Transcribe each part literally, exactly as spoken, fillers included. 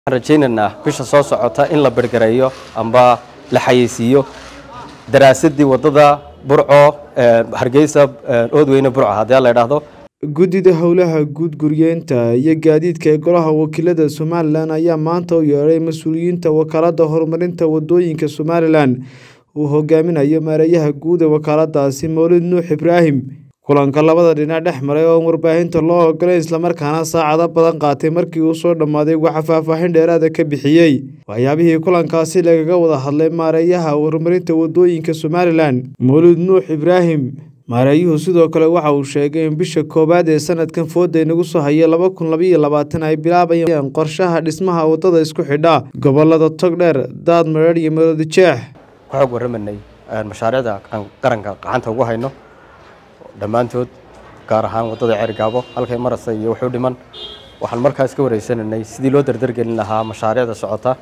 rajaynayna bisha soo socota in la bergarayo amba la xayeysiiyo daraasadii wadada Burco Hargeysa Oodweyne Burco hadii la yiraahdo Guddida howlaha guud guryeenta iyo gaadiidka ee golaha wakiilada Somaliland ayaa maanta u yeeray mas'uuliyiinta wakaalada horumarinta wadooyinka Somaliland uu hogaaminayo maareeyaha guud ee wakaaladaasi Mawlid Nuux Ibraahim kulanka labada dhinac dhex maray oo warbaahinta loo ogolay isla markaana saacado badan qaatay markii uu soo dhamaaday waxa faahfaahin dheeraad ah ka bixiyay waxyaabihii kulankaasi lagaga wada hadlay maareeyaha horumarinta wadooyinka Somaliland Mawlid Nuux Ibraahim maareeyuhu sidoo kale waxa uu sheegay in bisha koobaad ee sanadkan fooday nagu soo hayay laba kun laba iyo labaatan ay bilaabayaan qorshaha dhismaha wadada isku xidha gobolada Togdheer Daadmareer iyo Maroodijeex waxa ugu waramanay mashaariicda qaranka gacanta ugu hayno dhamaantood gaar ahaan wadada Ceergaabo halkay marasay iyo wuxuu dhiman waxaan markaas ka wareysanay sidii loo dardar gelin lahaa mashaariicda socota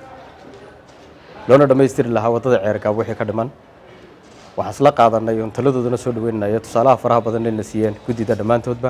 loona dhameystiri lahaa wadada Ceergaabo wixii ka dhiman waxaan isla qaadanay oo taladoodana soo dhaweynay tusaalaha faraha badan ee la siiyeen guddida dhamaantoodba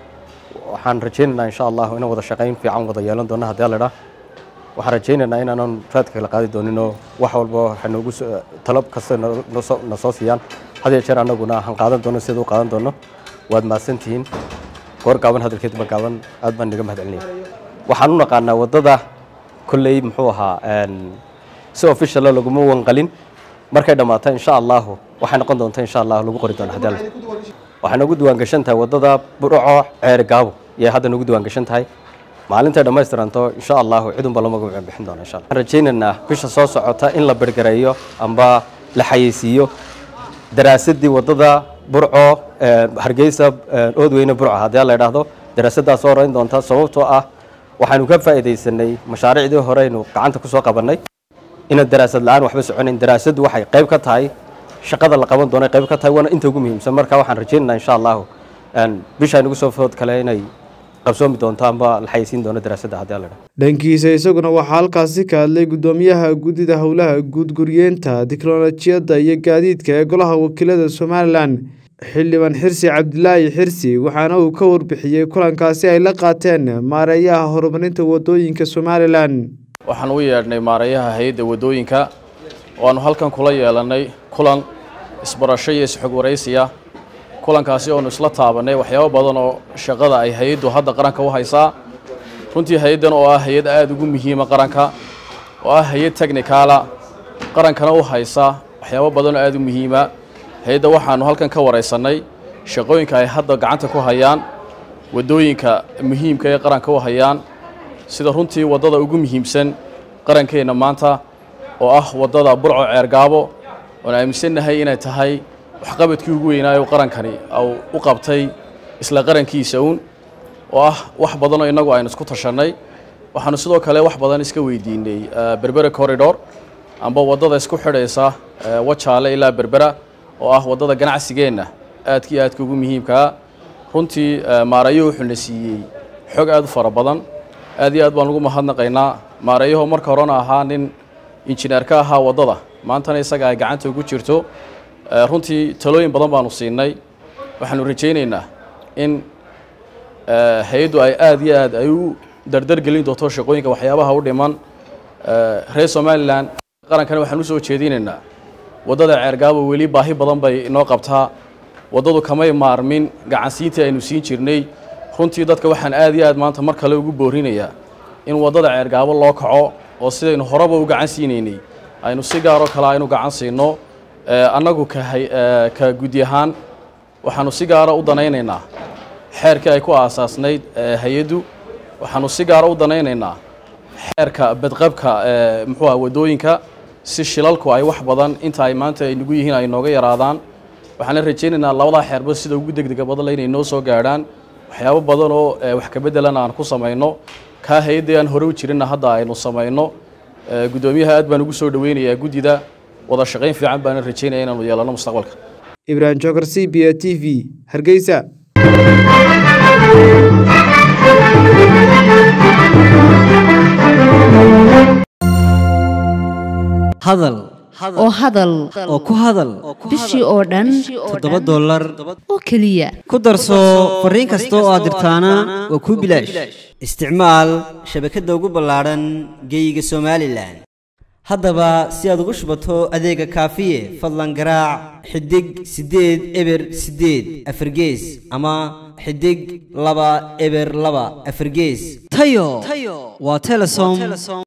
waxaan rajaynaynaa insha Allah in wada shaqeyn fiican wada yeelan doono hadii la yiraahdo waxaan rajaynaynaa in aan raadka la qaadi doonin wax walba waxa noogu talab kasta na soo siiyaan hadii jeer anaguna aan qaadan doono sidoo qaadan doono waad maasantiin goor gaaban hadalkeedba gaaban aad baan niga mahadcelinay waxaan u naqaanaa wadada kullay muxuu ahaa een si official lagu ma wanqalin markay dhamaato insha Allah waxay noqon doontaa insha Allah lagu qori doono hadal waxaan ugu duwan gashan tahay wadada Burco Ceergaabo iyo hadda ugu duwan gashan tahay maalinta dhameystiranto insha Allah cidun baa lama bixin doona insha Allah rajaynayna bisha soo socota in la bergarayo amba la xayeysiiyo daraasadii wadada Burco Hargeysa Oodweyne Burco hadii la yiraahdo daraasadaas oo rayn doonta sababtoo ah waxaanu ka faa'iideysanay mashaariicdii hore inuu gacanta ku soo qabanay in daraasad la'aan waxba soconayn daraasadu waxay qayb ka tahay shaqada la qaban doono qayb ka tahay wana inta ugu muhiimsan marka waxaan rajaynaynaa insha Allah aan bisha ugu soo food kale inay qabsoomi doonto amba la xayeysiin doono daraasada hadii la yiraahdo dhankiisa isaguna waxa halkaasi ka hadlay gudoomiyaha guddida howlaha guud guryeenta tiknoolajiyada iyo gaadiidka ee golaha wakiilada Somaliland xildhibaan Xirsi Cabdilaahi Xirsi waxaana uu ka warbixiyay kulankaasi ay la qaateen maareeyaha horumarinta wadooyinka Somaliland waxaan u yeernay maareeyaha hay'adda wadooyinka oo aanu halkan kula yeelanay kulan isbarasho iyo isxog wareysiya kulankaasi oo isla taabanay waxyaabo badan oo shaqada ay hay'addu hadda qaranka u haysaa runtii hay'addan oo ah hay'ad aad ugu muhiim ah qaranka oo ah hay'ad technical qarankana u haysa waxyaabo badan oo aad u muhiim ah hay'adda waxaanu halkan ka wareysanay shaqooyinka ay hadda gacanta ku hayaan wadooyinka muhiimka ee qaranka u hayaan sida runtii wadada ugu muhiimsan qarankeena maanta oo ah wadada Burco Ceergaabo oo aaminsanahay inay tahay wax qabadkii ugu weynaayo qarankani oo u qabtay isla qarankiisa uun oo ah wax badan oo inagu aynu isku tashanay waxaanu sidoo kale wax badan iska weydiinay Berbera corridor amba wadada isku xidhaysa Wajaale ilaa Berbera oo ah wadada ganacsigeena aadkii aadka ugu muhiimka runtii maareeyo wuxuu na siiyay xog aad u fara badan aad iyo aad baan ugu mahadnaqaynaa maareeyaha marka horena ahaa nin injineer ka ahaa wadada maantana isaga ay gacanta ugu jirto runtii talooyin badan baanu siinay waxaanu rajaynaynaa in hay'addu ay aad iyo aad ay u dardar gelin doonto shaqooyinka waxyaabaha u dhiman reer Somaliland qarankana waxaan u soo jeedinaynaa wadada Ceergaabo weli baahi badan bay inoo qabtaa wadadu kamay maarmin gacansiinta aynu siin jirnay runtii dadka waxaan aad iyo aad maanta mar kale ugu boorinayaa in wadada Ceergaabo loo kaco oo sidaynu horeba u gacan siineynay aynu si gaar ah kala aynu gacan siino anagu ka ka gudi ahaan waxaanu si gaar ah u danaynaynaa xeerka ay ku aasaasnayd hay'addu waxaanu si gaar ah u danaynaynaa xeerka badqabka muxuu ah wadooyinka si shilalku ay wax badan inta ay maanta ay nagu yihiin ay nooga yaraadaan waxaan rajaynaynaa labada xeerba sida ugu degdeg badan inay noo soo gaaraan waxyaabo badan oo wax ka bedelan aan ku sameeyno ka hay'addan hore u jirina hadda aynu sameeyno gudoomiyaha aad baan ugu soo dhaweynayaa guddida wada shaqeyn fiican baan rajaynayaa inaan yeelano mustaqbalka Ibrahim Joker C B A T V Hargeysa hadal oo hadal oo ku hadal bishii oo dhan toddoba dollar oo kaliya ku darso fariin kasta oo aad dirtaana waa ku bilaash isticmaal shabakadda ugu ballaaran geyga Soomaaliland haddaba si aad ugu shubato adeega kaafiye fadlan garaac xidig sideed eber sideed afargees ama xidig laba eber laba afargees tayo waa Telesom